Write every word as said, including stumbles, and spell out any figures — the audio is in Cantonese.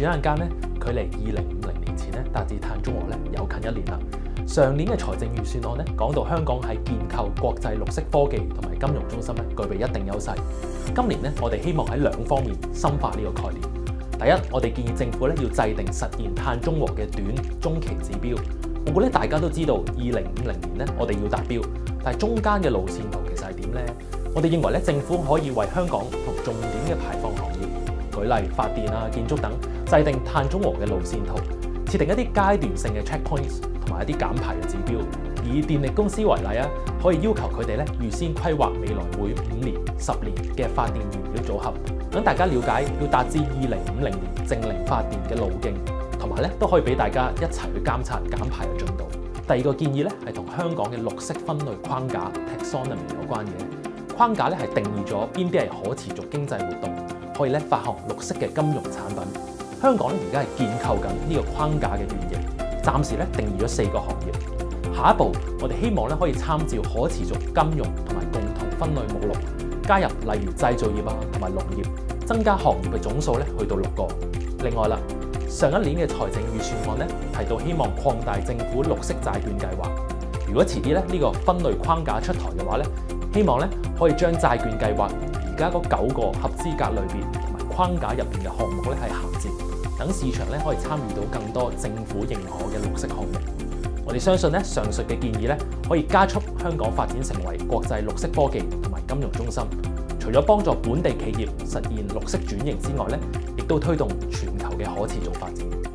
眼間咧，距離二零五零年前咧達至碳中和咧又近一年啦。上年嘅財政預算案咧講到香港喺建構國際綠色科技同埋金融中心咧具備一定優勢。今年咧我哋希望喺兩方面深化呢個概念。第一，我哋建議政府咧要制定實現碳中和嘅短、中期指標。我估咧大家都知道，二零五零年咧我哋要達標，但係中間嘅路線圖其實係點呢？我哋認為咧政府可以為香港同重點嘅排放行業，舉例發電啊、建築等，制定碳中和嘅路線圖，設定一啲階段性嘅 checkpoints 同埋一啲減排嘅指標。以電力公司為例啊，可以要求佢哋咧預先規劃未來每五年、十年嘅發電燃料組合，等大家了解要達至二零五零年淨零發電嘅路徑，同埋咧都可以俾大家一齊去監察減排嘅進度。第二個建議咧係同香港嘅綠色分類框架 taxonomy 有關嘅。框架咧係定義咗邊啲係可持續經濟活動，可以咧發行綠色嘅金融產品。香港咧而家係建構緊呢個框架嘅原型，暫時咧定義咗四個行業。下一步我哋希望咧可以參照可持續金融同埋共同分類目錄，加入例如製造業啊同埋農業，增加行業嘅總數咧去到六個。另外啦，上一年嘅財政預算案咧提到希望擴大政府綠色債券計劃。如果遲啲咧呢個分類框架出台嘅話咧，希望咧可以將債券計劃而家嗰九個合資格類別同埋框架入邊嘅項目咧係銜接，等市場咧可以參與到更多政府認可嘅綠色項目。我哋相信咧上述嘅建議咧可以加速香港發展成為國際綠色科技同埋金融中心。除咗幫助本地企業實現綠色轉型之外咧，亦都推動全球嘅可持續發展。